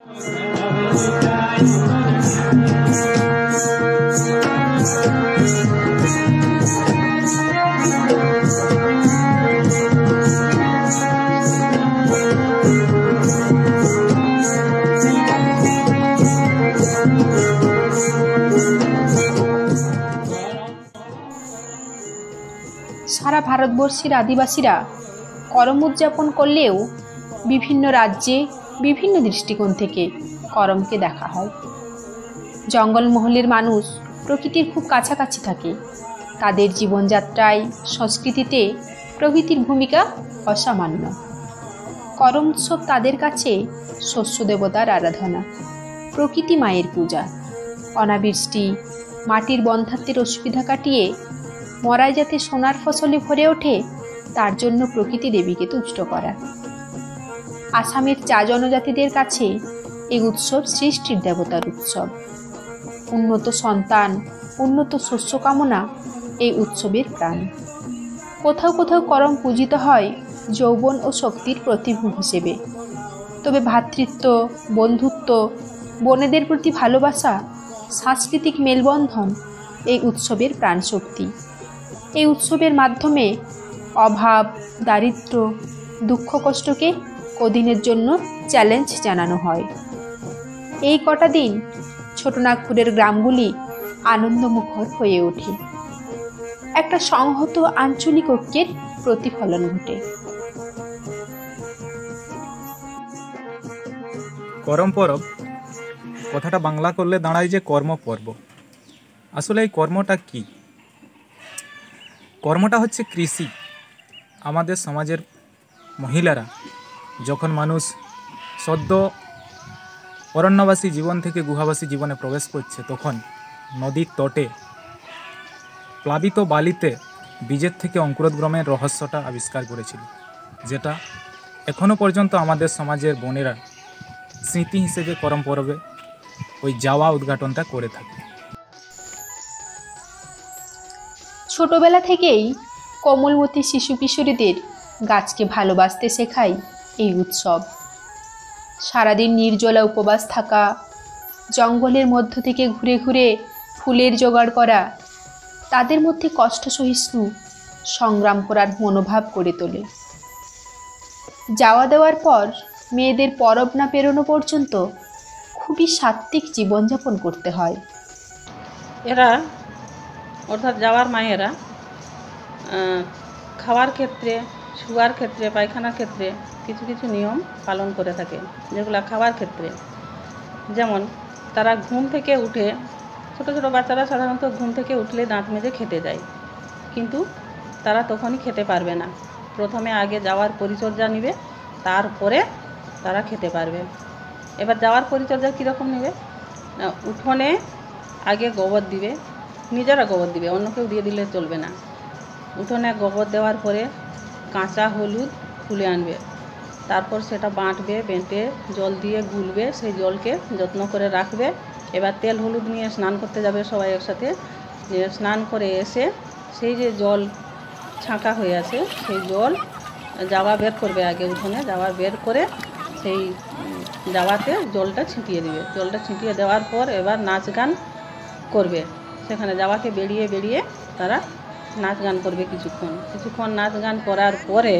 সারা ভারতবর্ষের আদিবাসীরা করম উদযাপন করলেও বিভিন্ন রাজ্যে বিভিন্ন দৃষ্টিকোণ থেকে করমকে দেখা হয়। জঙ্গলমহলের মানুষ প্রকৃতির খুব কাছাকাছি থাকে। তাদের জীবনযাত্রায় সংস্কৃতিতে প্রকৃতির ভূমিকা অসামান্য। করম উৎসব তাদের কাছে শস্য দেবতার আরাধনা, প্রকৃতি মায়ের পূজা। অনাবৃষ্টি, মাটির বন্ধ্যাত্বের অসুবিধা কাটিয়ে মরায় যাতে সোনার ফসলে ভরে ওঠে তার জন্য প্রকৃতি দেবীকে তুষ্ট করা। আসামের চা জনজাতিদের কাছে এই উৎসব সৃষ্টির দেবতার উৎসব। উন্নত সন্তান, উন্নত শস্য কামনা এই উৎসবের প্রাণ। কোথাও কোথাও করম পূজিত হয় যৌবন ও শক্তির প্রতিভূ হিসেবে। তবে ভ্রাতৃত্ব, বন্ধুত্ব, বনেদের প্রতি ভালোবাসা, সাংস্কৃতিক মেলবন্ধন এই উৎসবের প্রাণশক্তি। এই উৎসবের মাধ্যমে অভাব, দারিদ্র্য, দুঃখ কষ্টকে কদিনের জন্য চ্যালেঞ্জ জানানো হয়। এই কটা দিন ছোটনাগপুরের গ্রামগুলি আনন্দমুখর হয়ে ওঠে। একটা সংহত আঞ্চলিক ঐক্যের প্রতিফলন ঘটে। করম পরব কথাটা বাংলা করলে দাঁড়ায় যে কর্মপর্ব। আসলে এই কর্মটা কি? কর্মটা হচ্ছে কৃষি। আমাদের সমাজের মহিলারা যখন মানুষ সদ্য অরণ্যবাসী জীবন থেকে গুহাবাসী জীবনে প্রবেশ করছে, তখন নদীর তটে প্লাবিত বালিতে বীজের থেকে অঙ্কুরোদ্গমের রহস্যটা আবিষ্কার করেছিল, যেটা এখনও পর্যন্ত আমাদের সমাজের বোনেরা স্মৃতি হিসেবে করম পরবে ওই যাওয়া উদ্ঘাটনটা করে থাকে। ছোটবেলা থেকেই কোমলমতি শিশু কিশোরীদের গাছকে ভালোবাসতে শেখায় এই উৎসব। সারাদিন নির্জলা উপবাস থাকা, জঙ্গলের মধ্য থেকে ঘুরে ঘুরে ফুলের জোগাড় করা তাদের মধ্যে কষ্ট সহিষ্ণু সংগ্রাম করার মনোভাব করে তোলে। যাওয়া দেওয়ার পর মেয়েদের পরব না পেরোনো পর্যন্ত খুবই সাত্ত্বিক জীবনযাপন করতে হয়। এরা অর্থাৎ যাওয়ার মায়েরা খাওয়ার ক্ষেত্রে, শুয়ার ক্ষেত্রে, পায়খানার ক্ষেত্রে কিছু কিছু নিয়ম পালন করে থাকে, যেগুলো খাওয়ার ক্ষেত্রে। যেমন তারা ঘুম থেকে উঠে, ছোটো ছোটো বাচ্চারা সাধারণত ঘুম থেকে উঠলে দাঁত মেজে খেতে যায়, কিন্তু তারা তখনই খেতে পারবে না। প্রথমে আগে যাওয়ার পরিচর্যা নেবে, তারপরে তারা খেতে পারবে। এবার যাওয়ার পরিচর্যা কীরকম নেবে? উঠোনে আগে গোবর দিবে, নিজেরা গোবর দিবে, অন্য কেউ দিয়ে দিলে চলবে না। উঠোনে গোবর দেওয়ার পরে কাঁচা হলুদ খুলে আনবে, তারপর সেটা বাঁটবে, বেঁটে জল দিয়ে গুলবে, সেই জলকে যত্ন করে রাখবে। এবার তেল হলুদ নিয়ে স্নান করতে যাবে সবাই একসাথে। স্নান করে এসে সেই যে জল ছাঁকা হয়ে আছে সেই জল জাওয়া বের করবে, আগে উঠোনে জাওয়া বের করে সেই জাওয়াতে জলটা ছিটিয়ে দিবে। জলটা ছিটিয়ে দেওয়ার পর এবার নাচ গান করবে। সেখানে জাওয়াকে বেরিয়ে বেরিয়ে তারা নাচ গান করবে কিছুক্ষণ নাচ গান করার পরে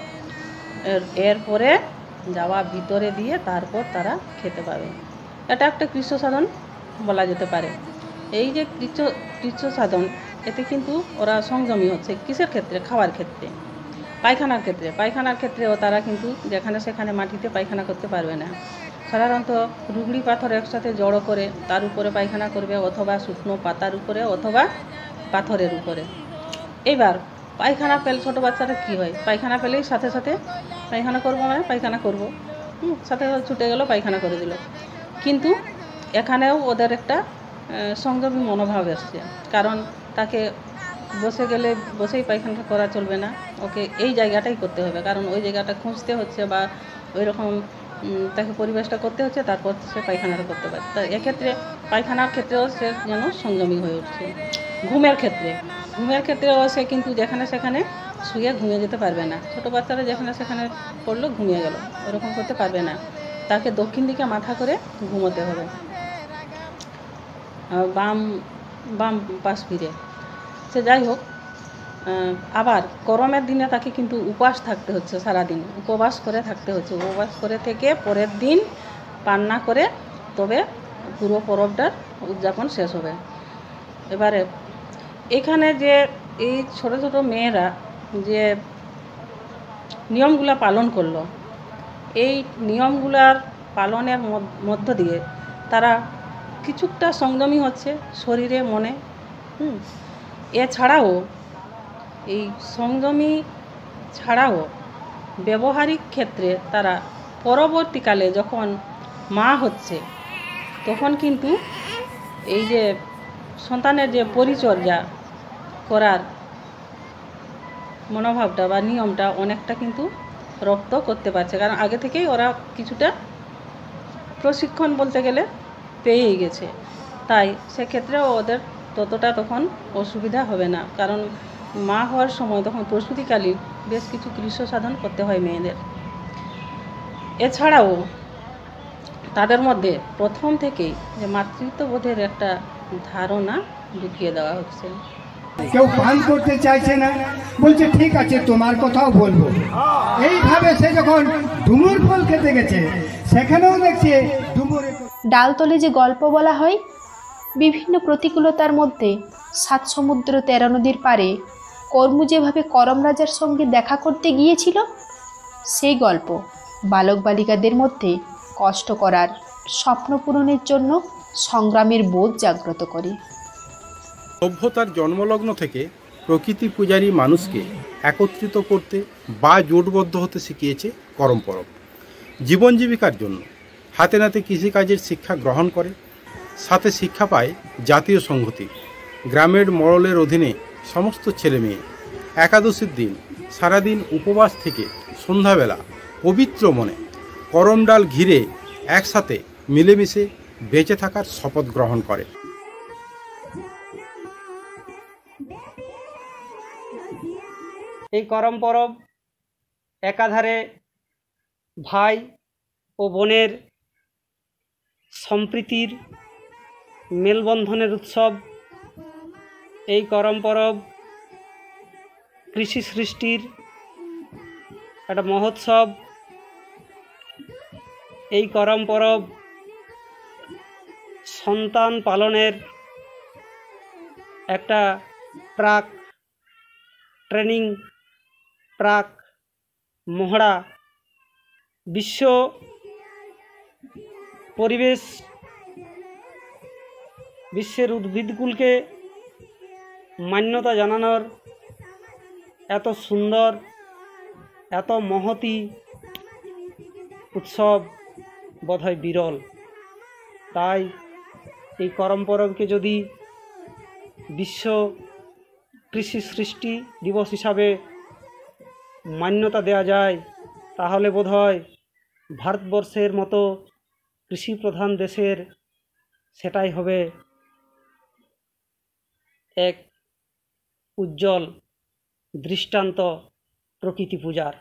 এরপরে জাওয়া ভিতরে দিয়ে তারপর তারা খেতে পাবে। এটা একটা কৃচ্ছ সাধন বলা যেতে পারে। এই যে কৃচ্ছ সাধন, এতে কিন্তু ওরা সংযমী হচ্ছে। কিসের ক্ষেত্রে? খাওয়ার ক্ষেত্রে। পায়খানার ক্ষেত্রেও তারা কিন্তু যেখানে সেখানে মাটিতে পায়খানা করতে পারবে না। সাধারণত রুগড়ি পাথর একসাথে জড়ো করে তার উপরে পায়খানা করবে, অথবা শুকনো পাতার উপরে, অথবা পাথরের উপরে। এবার পায়খানা পেলে ছোটো বাচ্চারা কী হয়, পায়খানা পেলেই সাথে সাথে পায়খানা করবো, মানে পায়খানা করবো, সাথে ছুটে গেল, পায়খানা করে দিল। কিন্তু এখানেও ওদের একটা সংযমী মনোভাব এসছে, কারণ তাকে বসে গেলে বসেই পায়খানা করা চলবে না, ওকে এই জায়গাটাই করতে হবে, কারণ ওই জায়গাটা খুঁজতে হচ্ছে বা ওই রকম তাকে পরিবেশটা করতে হচ্ছে, তারপর সে পায়খানাটা করতে পারে। তা এক্ষেত্রে পায়খানার ক্ষেত্রেও সে যেন সংযমী হয়ে উঠছে। ঘুমের ক্ষেত্রেও সে কিন্তু যেখানে সেখানে শুয়ে ঘুমিয়ে যেতে পারবে না। ছোটো বাচ্চারা যেখানে সেখানে পড়লো ঘুমিয়ে গেল, ওরকম করতে পারবে না। তাকে দক্ষিণ দিকে মাথা করে ঘুমোতে হবে, বাম বাম পাশ ফিরে। সে যাই হোক, আবার করমের দিনে তাকে কিন্তু উপবাস থাকতে হচ্ছে, সারাদিন উপবাস করে থাকতে হচ্ছে। উপবাস করে থেকে পরের দিন পান্না করে তবে পুরো পরবটার উদযাপন শেষ হবে। এবারে এখানে যে এই ছোট ছোট মেয়েরা যে নিয়মগুলো পালন করলো, এই নিয়মগুলার পালনের মধ্য দিয়ে তারা কিছুটা সংযমী হচ্ছে শরীরে মনে। এছাড়াও এই সংযমী ছাড়াও ব্যবহারিক ক্ষেত্রে তারা পরবর্তীকালে যখন মা হচ্ছে তখন কিন্তু এই যে সন্তানের যে পরিচর্যা করার মনোভাবটা বা নিয়মটা অনেকটা কিন্তু রপ্ত করতে পারছে, কারণ আগে থেকেই ওরা কিছুটা প্রশিক্ষণ বলতে গেলে পেয়েই গেছে। তাই সেক্ষেত্রেও ওদের ততটা তখন অসুবিধা হবে না, কারণ মা হওয়ার সময় তখন প্রসূতিকালীন বেশ কিছু কৃচ্ছ সাধন করতে হয় মেয়েদের। এছাড়াও তাদের মধ্যে প্রথম থেকেই যে মাতৃত্ববোধের একটা ধারণা ঢুকিয়ে দেওয়া হচ্ছে। কেউ পান করতে চাইছে না, বলছে ঠিক আছে তোমার কথাও বলবো। এইভাবে সে যখন ডুমুর ফল খেতে গেছে সেখানেও দেখছে ডুমুরে। ডালতলে যে গল্প বলা হয়, বিভিন্ন প্রতিকূলতার মধ্যে 7 সমুদ্র 13 নদীর পারে কর্মু যেভাবে করম রাজার সঙ্গে দেখা করতে গিয়েছিল, সেই গল্প বালক বালিকাদের মধ্যে কষ্ট করার স্বপ্ন পূরণের জন্য সংগ্রামের বোধ জাগ্রত করে। সভ্যতার জন্মলগ্ন থেকে প্রকৃতি পূজারী মানুষকে একত্রিত করতে বা জোটবদ্ধ হতে শিখিয়েছে করম পরব। জীবন জীবিকার জন্য হাতে নাতে কৃষিকাজের শিক্ষা গ্রহণ করে, সাথে শিক্ষা পায় জাতীয় সংহতি। গ্রামের মরলের অধীনে সমস্ত ছেলে মেয়ে একাদশীর দিন সারাদিন উপবাস থেকে সন্ধ্যাবেলা পবিত্র মনে করম ডাল ঘিরে একসাথে মিলেমিশে বেঁচে থাকার শপথ গ্রহণ করে। এই করম পরব একাধারে ভাই ও বোনের সম্প্রীতির মেলবন্ধনের উৎসব। এই করম পরব কৃষি সৃষ্টির একটা মহোৎসব। এই করম পরব সন্তান পালনের একটা প্রাক ট্রেনিং, প্রাক মহড়া। বিশ্ব পরিবেশ, বিশ্বের উদ্ভিদকুলকে মান্যতা জানানোর এত সুন্দর, এত মহতী উৎসব বোধহয় বিরল। তাই এই করম পরবকে যদি বিশ্ব কৃষি সৃষ্টি দিবস হিসাবে মান্যতা দেওয়া যায়, তাহলে বোধহয় ভারতবর্ষের মতো কৃষি প্রধান দেশের সেটাই হবে এক উজ্জ্বল দৃষ্টান্ত প্রকৃতি পূজার।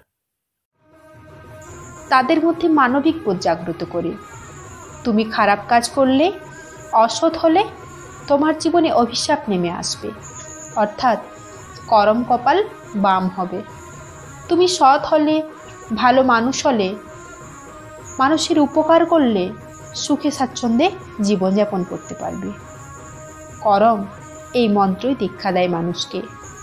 তাদের মধ্যে মানবিক বোধ জাগ্রত করে। তুমি খারাপ কাজ করলে, অসৎ হলে তোমার জীবনে অভিশাপ নেমে আসবে, অর্থাৎ করম কপাল বাম হবে। তুমি সৎ হলে, ভালো মানুষ হলে, মানুষের উপকার করলে সুখে স্বাচ্ছন্দ্যে জীবনযাপন করতে পারবে। করম এই মন্ত্রই দীক্ষা দেয় মানুষকে।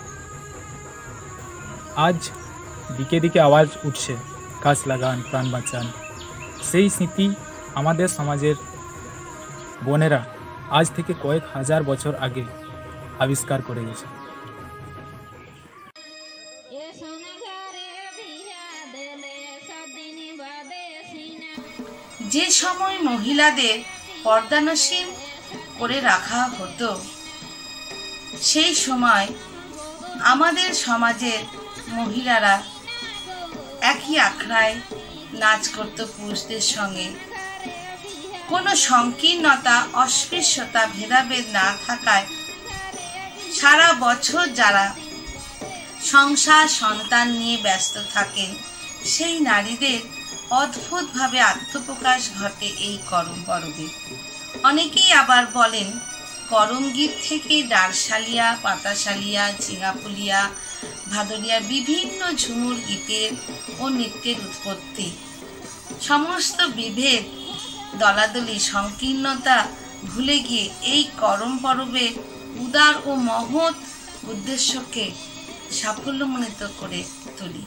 আজ দিকে দিকে আওয়াজ উঠছে, গাছ লাগান, প্রাণ বাঁচান। সেই স্মৃতি আমাদের সমাজের বোনেরা আজ থেকে কয়েক হাজার বছর আগে আবিষ্কার করে গেছে। যে সময় মহিলাদের পর্দানসীন করে রাখা হতো, সেই সময় আমাদের সমাজের মহিলারা একই আখড়ায় নাচ করত পুরুষদের সঙ্গে। কোনো সংকীর্ণতা, অস্পৃশ্যতা, ভেদাভেদ না থাকায় সারা বছর যারা সংসার সন্তান নিয়ে ব্যস্ত থাকেন, সেই নারীদের অদ্ভুতভাবে আত্মপ্রকাশ ঘটে এই করম পরবে। অনেকেই আবার বলেন করম গীত থেকে ডারশালিয়া, পাতাশালিয়া, ঝিঙাপুলিয়া, ভাদরিয়া বিভিন্ন ঝুমুর গীতের ও নৃত্যের উৎপত্তি। সমস্ত বিভেদ, দলাদলি, সংকীর্ণতা ভুলে গিয়ে এই করম পরবের উদার ও মহৎ উদ্দেশ্যকে সাফল্যমণ্ডিত করে তুলি।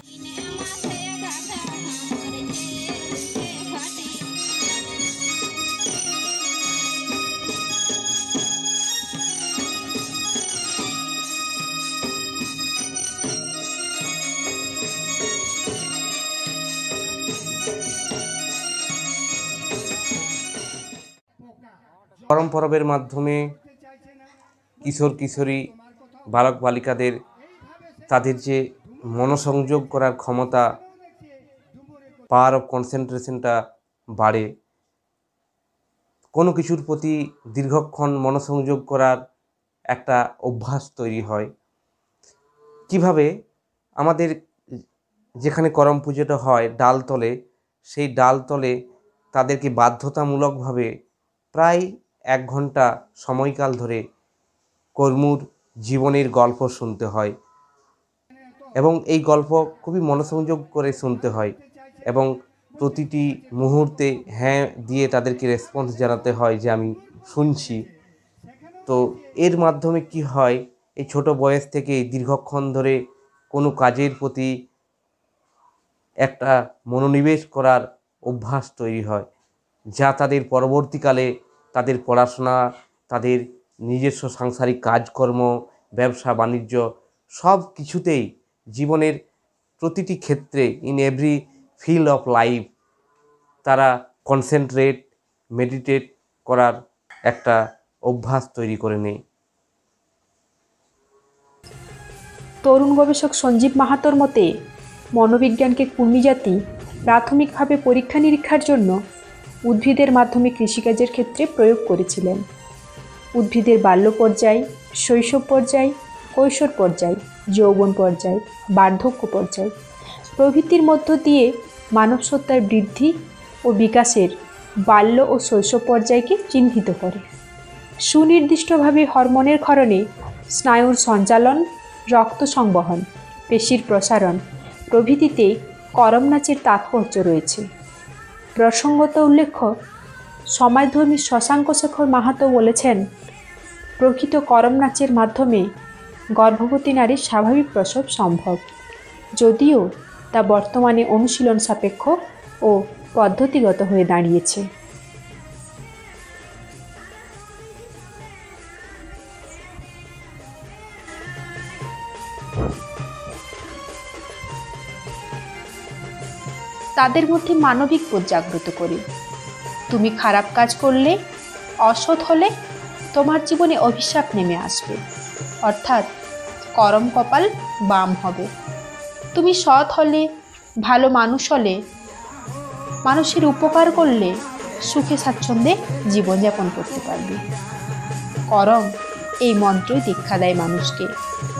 করম পরবের মাধ্যমে কিশোর কিশোরী, বালক বালিকাদের তাদের যে মনোসংযোগ করার ক্ষমতা, পাওয়ার অফ কনসেন্ট্রেশনটা বাড়ে। কোনো কিছুর প্রতি দীর্ঘক্ষণ মনোসংযোগ করার একটা অভ্যাস তৈরি হয়। কিভাবে আমাদের যেখানে করম পুজোটা হয় ডালতলে, সেই ডালতলে তাদেরকে বাধ্যতামূলকভাবে প্রায় 1 ঘন্টা সময়কাল ধরে কর্মুর জীবনের গল্প শুনতে হয় এবং এই গল্প খুবই মনোসংযোগ করে শুনতে হয় এবং প্রতিটি মুহূর্তে হ্যাঁ দিয়ে তাদেরকে রেসপন্স জানাতে হয় যে আমি শুনছি। তো এর মাধ্যমে কি হয়, এই ছোট বয়স থেকে দীর্ঘক্ষণ ধরে কোনো কাজের প্রতি একটা মনোনিবেশ করার অভ্যাস তৈরি হয়, যা তাদের পরবর্তীকালে তাদের পড়াশোনা, তাদের নিজস্ব সাংসারিক কাজকর্ম, ব্যবসা বাণিজ্য সব কিছুতেই, জীবনের প্রতিটি ক্ষেত্রে, in every field of life তারা কনসেন্ট্রেট, মেডিটেট করার একটা অভ্যাস তৈরি করে নেয়। তরুণ গবেষক সঞ্জীব মাহাতোর মতে মনোবিজ্ঞানকে কুর্মীজাতি প্রাথমিকভাবে পরীক্ষা নিরীক্ষার জন্য উদ্ভিদের মাধ্যমে কৃষিকাজের ক্ষেত্রে প্রয়োগ করেছিলেন। উদ্ভিদের বাল্য পর্যায়, শৈশব পর্যায়, কৈশোর পর্যায়, যৌবন পর্যায়, বার্ধক্য পর্যায় প্রভৃতির মধ্য দিয়ে মানব সত্তার বৃদ্ধি ও বিকাশের বাল্য ও শৈশব পর্যায়কে চিহ্নিত করে। সুনির্দিষ্টভাবে হরমোনের ক্ষরণে স্নায়ুর সঞ্চালন, রক্ত সংবহন, পেশির প্রসারণ প্রভৃতিতে করম নাচের তাৎপর্য রয়েছে। প্রসঙ্গত উল্লেখ্য, সমাজধর্মী শশাঙ্ক শেখর মাহাতো বলেছেন, প্রকৃত করম নাচের মাধ্যমে গর্ভবতী নারীর স্বাভাবিক প্রসব সম্ভব, যদিও তা বর্তমানে অনুশীলন সাপেক্ষ ও পদ্ধতিগত হয়ে দাঁড়িয়েছে। তাদের মধ্যে মানবিক বোধ জাগ্রত করে। তুমি খারাপ কাজ করলে, অসৎ হলে তোমার জীবনে অভিশাপ নেমে আসবে, অর্থাৎ করম কপাল বাম হবে। তুমি সৎ হলে, ভালো মানুষ হলে, মানুষের উপকার করলে সুখে স্বাচ্ছন্দ্যে জীবনযাপন করতে পারবে। করম এই মন্ত্রই দীক্ষা দেয় মানুষকে।